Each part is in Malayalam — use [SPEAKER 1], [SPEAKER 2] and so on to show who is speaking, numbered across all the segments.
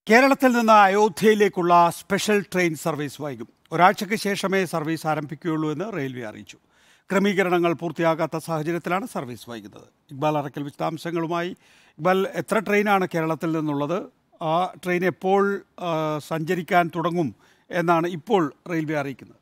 [SPEAKER 1] കേരളത്തിൽ നിന്ന് അയോധ്യയിലേക്കുള്ള സ്പെഷ്യൽ ട്രെയിൻ സർവീസ് വൈകും. ഒരാഴ്ചയ്ക്ക് ശേഷമേ സർവീസ് ആരംഭിക്കുകയുള്ളൂ എന്ന് റെയിൽവേ അറിയിച്ചു. ക്രമീകരണങ്ങൾ പൂർത്തിയാകാത്ത സാഹചര്യത്തിലാണ് സർവീസ് വൈകുന്നത്. ഇക്ബാൽ അറക്കൽ വിശദാംശങ്ങളുമായി. ഇക്ബാൽ, എത്ര ട്രെയിനാണ് കേരളത്തിൽ നിന്നുള്ളത്? ആ ട്രെയിൻ എപ്പോൾ സഞ്ചരിക്കാൻ തുടങ്ങും എന്നാണ് ഇപ്പോൾ റെയിൽവേ അറിയിക്കുന്നത്?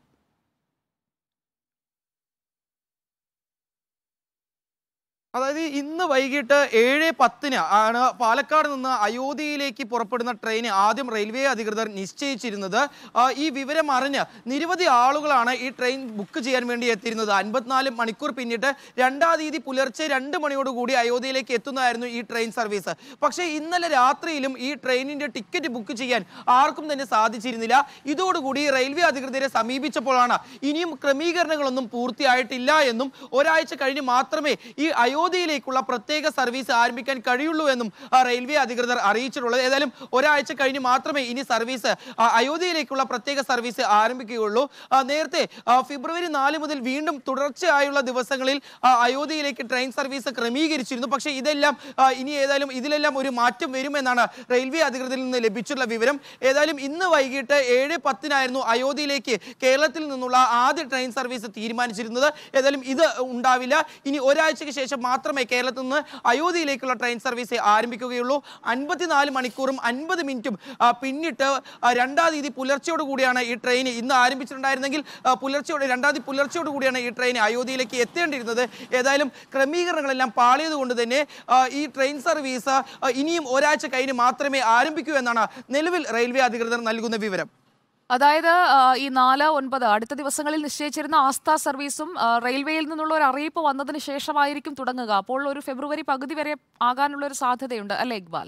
[SPEAKER 2] അതായത് ഇന്ന് വൈകിട്ട് 7:10 ആണ് പാലക്കാട് നിന്ന് അയോധ്യയിലേക്ക് പുറപ്പെടുന്ന ട്രെയിൻ ആദ്യം റെയിൽവേ അധികൃതർ നിശ്ചയിച്ചിരുന്നത്. ഈ വിവരം അറിഞ്ഞ് നിരവധി ആളുകളാണ് ഈ ട്രെയിൻ ബുക്ക് ചെയ്യാൻ വേണ്ടി എത്തിയിരുന്നത്. 54 മണിക്കൂർ പിന്നിട്ട് 2-ാം തീയതി പുലർച്ചെ 2 മണിയോടുകൂടി അയോധ്യയിലേക്ക് എത്തുന്നതായിരുന്നു ഈ ട്രെയിൻ സർവീസ്. പക്ഷേ ഇന്നലെ രാത്രിയിലും ഈ ട്രെയിനിൻ്റെ ടിക്കറ്റ് ബുക്ക് ചെയ്യാൻ ആർക്കും തന്നെ സാധിച്ചിരുന്നില്ല. ഇതോടുകൂടി റെയിൽവേ അധികൃതരെ സമീപിച്ചപ്പോഴാണ് ഇനിയും ക്രമീകരണങ്ങളൊന്നും പൂർത്തിയായിട്ടില്ല എന്നും ഒരാഴ്ച കഴിഞ്ഞ് മാത്രമേ ഈ അയോധ്യയിലേക്കുള്ള പ്രത്യേക സർവീസ് ആരംഭിക്കാൻ കഴിയുള്ളൂ എന്നും റെയിൽവേ അധികൃതർ അറിയിച്ചിട്ടുള്ളത്. ഏതായാലും ഒരാഴ്ച കഴിഞ്ഞ് മാത്രമേ ഇനി സർവീസ് അയോധ്യയിലേക്കുള്ള പ്രത്യേക സർവീസ് ആരംഭിക്കുകയുള്ളൂ. നേരത്തെ ഫെബ്രുവരി 4 മുതൽ വീണ്ടും തുടർച്ചയായുള്ള ദിവസങ്ങളിൽ അയോധ്യയിലേക്ക് ട്രെയിൻ സർവീസ് ക്രമീകരിച്ചിരുന്നു. പക്ഷേ ഇതെല്ലാം ഇനി ഏതായാലും ഇതിലെല്ലാം ഒരു മാറ്റം വരുമെന്നാണ് റെയിൽവേ അധികൃതരിൽ നിന്ന് ലഭിച്ചിട്ടുള്ള വിവരം. ഏതായാലും ഇന്ന് വൈകിട്ട് 7:10 അയോധ്യയിലേക്ക് കേരളത്തിൽ നിന്നുള്ള ആദ്യ ട്രെയിൻ സർവീസ് തീരുമാനിച്ചിരുന്നത്. ഏതായാലും ഇത് ഉണ്ടാവില്ല. ഇനി ഒരാഴ്ചയ്ക്ക് ശേഷം മാത്രമേ കേരളത്തിൽ നിന്ന് അയോധ്യയിലേക്കുള്ള ട്രെയിൻ സർവീസ് ആരംഭിക്കുകയുള്ളൂ. 54 മണിക്കൂറും 50 മിനിറ്റും പിന്നിട്ട് 2-ാം തീയതി പുലർച്ചയോടുകൂടിയാണ് ഈ ട്രെയിൻ ഇന്ന് ആരംഭിച്ചിട്ടുണ്ടായിരുന്നെങ്കിൽ 2-ാം തീയതി പുലർച്ചയോടുകൂടിയാണ് ഈ ട്രെയിൻ അയോധ്യയിലേക്ക് എത്തേണ്ടിയിരുന്നത്. ഏതായാലും ക്രമീകരണങ്ങളെല്ലാം പാളിയതുകൊണ്ട് തന്നെ ഈ ട്രെയിൻ സർവീസ് ഇനിയും ഒരാഴ്ച കഴിഞ്ഞ് മാത്രമേ ആരംഭിക്കൂ എന്നാണ് നിലവിൽ റെയിൽവേ അധികൃതർ നൽകുന്ന വിവരം.
[SPEAKER 3] അതായത് ഈ 4-9 അടുത്ത ദിവസങ്ങളിൽ നിശ്ചയിച്ചിരുന്ന ആസ്ഥ സർവീസും റെയിൽവേയിൽ നിന്നുള്ള ഒരു അറിയിപ്പ് വന്നതിന് ശേഷമായിരിക്കും തുടങ്ങുക. അപ്പോൾ ഒരു ഫെബ്രുവരി പകുതി വരെ ആകാനുള്ള ഒരു സാധ്യതയുണ്ട് അല്ലേ ഇക്ബാൽ?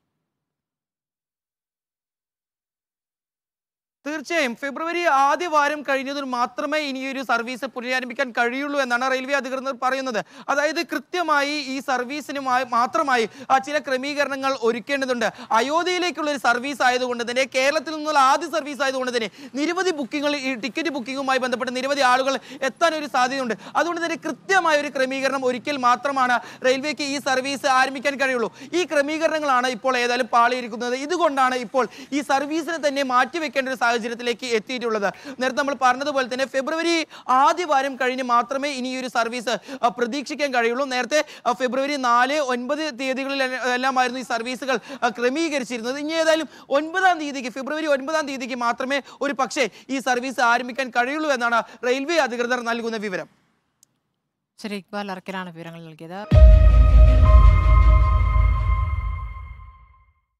[SPEAKER 2] തീർച്ചയായും ഫെബ്രുവരി ആദ്യ വാരം കഴിഞ്ഞതിന് മാത്രമേ ഇനിയൊരു സർവീസ് പുനരാരംഭിക്കാൻ കഴിയുള്ളൂ എന്നാണ് റെയിൽവേ അധികൃതർ പറയുന്നത്. അതായത് കൃത്യമായി ഈ സർവീസിന് മാത്രമായി ചില ക്രമീകരണങ്ങൾ ഒരുക്കേണ്ടതുണ്ട്. അയോധ്യയിലേക്കുള്ള ഒരു സർവീസ് ആയതുകൊണ്ട് തന്നെ, കേരളത്തിൽ നിന്നുള്ള ആദ്യ സർവീസ് ആയതുകൊണ്ട് തന്നെ നിരവധി ബുക്കിങ്ങൾ, ഈ ടിക്കറ്റ് ബുക്കിങ്ങുമായി ബന്ധപ്പെട്ട് നിരവധി ആളുകൾ എത്താനൊരു സാധ്യതയുണ്ട്. അതുകൊണ്ട് തന്നെ കൃത്യമായ ഒരു ക്രമീകരണം ഒരിക്കൽ മാത്രമാണ് റെയിൽവേക്ക് ഈ സർവീസ് ആരംഭിക്കാൻ കഴിയുള്ളൂ. ഈ ക്രമീകരണങ്ങളാണ് ഇപ്പോൾ ഏതായാലും പാളിയിരിക്കുന്നത്. ഇതുകൊണ്ടാണ് ഇപ്പോൾ ഈ സർവീസിനെ തന്നെ മാറ്റിവെക്കേണ്ട ഒരു സാഹചര്യത്തിലേക്ക് എത്തിയിട്ടുള്ളത്. നേരത്തെ നമ്മൾ പറഞ്ഞതുപോലെ തന്നെ ഫെബ്രുവരി ആദ്യ വാരം കഴിഞ്ഞ് മാത്രമേ ഇനി ഒരു സർവീസ് പ്രതീക്ഷിക്കാൻ കഴിയുള്ളൂ. നേരത്തെ ഫെബ്രുവരി 4, 9 തീയതികളിൽ എല്ലാമായിരുന്നു ഈ സർവീസുകൾ ക്രമീകരിച്ചിരുന്നത്. ഇനി ഏതായാലും 9-ാം തീയതിക്ക്, ഫെബ്രുവരി 9-ാം തീയതിക്ക് മാത്രമേ ഒരു പക്ഷേ ഈ സർവീസ് ആരംഭിക്കാൻ കഴിയുള്ളൂ എന്നാണ് റെയിൽവേ അധികൃതർ നൽകുന്ന വിവരം.
[SPEAKER 4] ശരി, ഇക്ബാൽ അറക്കലാണ് വിവരങ്ങൾ നൽകിയത്.